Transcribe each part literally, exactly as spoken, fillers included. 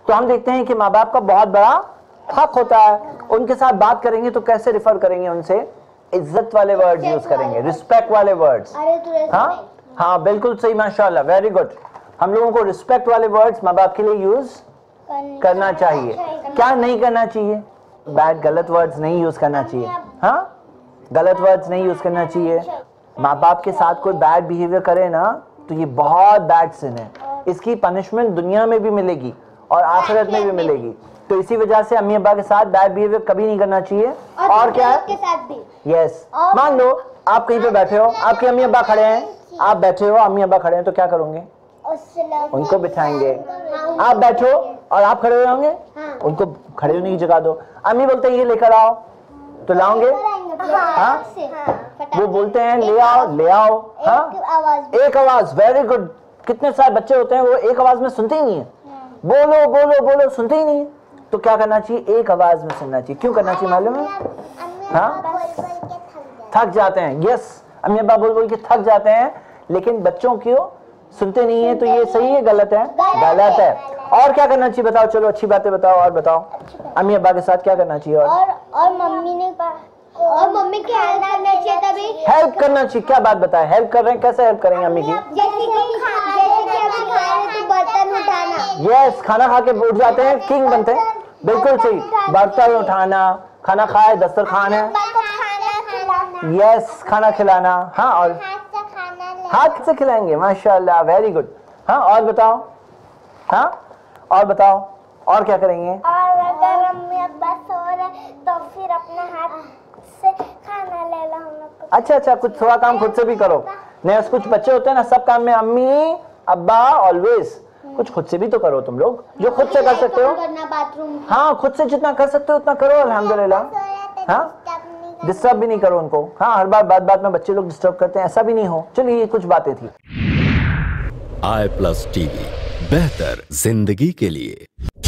तो हम देखते हैं कि माँ बाप का बहुत बड़ा हक होता है। उनके साथ बात करेंगे तो कैसे रिफर करेंगे उनसे? इज्जत वाले वर्ड्स यूज करेंगे, रिस्पेक्ट वाले वर्ड्स। हाँ हाँ बिल्कुल सही, माशाल्लाह, वेरी गुड। हम लोगों को रिस्पेक्ट वाले वर्ड्स माँ बाप के लिए यूज करना चाहिए। क्या नहीं करना चाहिए? बैड गलत वर्ड्स नहीं यूज करना चाहिए। हाँ, गलत वर्ड्स नहीं यूज करना चाहिए। माँ बाप के साथ कोई बैड बिहेवियर करे ना तो ये बहुत बैड सिन है। इसकी पनिशमेंट दुनिया में भी मिलेगी और आखिरत में भी मिलेगी। तो इसी वजह से अम्मी अब्बा के साथ बैड बिहेवियर कभी नहीं करना चाहिए। और, और क्या है? यस, मान लो आप कहीं पे बैठे हो, आपके अम्मी अब्बा खड़े हैं, आप बैठे हो, अम्मी अब्बा खड़े हैं, तो क्या करोगे? उनको बिठाएंगे। आप बैठो और आप खड़े होंगे, उनको खड़े होने की जगह दो। अम्मी बोलते हैं ये लेकर आओ, तो लाओगे? हाँ, वो बोलते हैं ले आओ ले आओ। हाँ, एक आवाज, वेरी गुड। कितने सारे बच्चे होते हैं वो एक आवाज में सुनते ही नहीं है, बोलो बोलो बोलो, सुनते ही नहीं है। तो क्या करना चाहिए? एक आवाज में सुनना चाहिए। क्यों करना चाहिए मालूम है? हाँ, थक जाते हैं। यस, अम्मी अब्बा बोल बोल के थक जाते हैं, लेकिन बच्चों क्यों सुनते नहीं है? तो ये सही है गलत है? गलत है। और क्या करना चाहिए बताओ? चलो अच्छी बातें बताओ और बताओ अम्मी अब्बा के साथ क्या करना चाहिए? और और मम्मी ने और मम्मी की हेल्प करना चाहिए। तभी हेल्प करना चाहिए। क्या बात बताए? हेल्प कर रहे हैं, कैसे हेल्प करेंगे अम्मी की? जैसे कि बर्तन उठाना। यस, खाना खा के उठ जाते हैं, किंग बनते हैं। बिल्कुल सही, बर्तन उठाना, खाना खाए, दस्तरखान है। यस, खाना खिलाना। हाँ, और हाथ से खिलाएंगे, माशाल्लाह, वेरी गुड। हाँ, और बताओ। हाँ, और बताओ, और क्या करेंगे? और अगर अम्मी अब्बा सो रहे तो फिर अपने हाथ से खाना ले लो हम लोग को। अच्छा अच्छा, कुछ थोड़ा काम खुद से भी करो। नहीं, कुछ बच्चे होते हैं ना, सब काम में अम्मी अब्बा ऑलवेज। कुछ खुद से भी तो करो तुम लोग, जो खुद से कर सकते हो। हाँ, खुद से जितना कर सकते हो उतना करो, अल्हम्दुलिल्लाह। हाँ, डिस्टर्ब भी नहीं करो उनको। हाँ, हर बार बात बात में बच्चे लोग डिस्टर्ब करते हैं, ऐसा भी नहीं हो। चलिए, ये कुछ बातें थी। आई प्लस टीवी, बेहतर जिंदगी के लिए।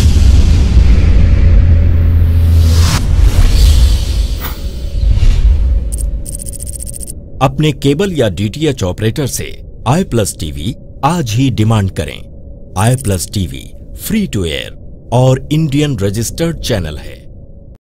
अपने केबल या डीटीएच ऑपरेटर से आई प्लस टीवी आज ही डिमांड करें। I plus TV free to air और इंडियन रजिस्टर्ड चैनल है।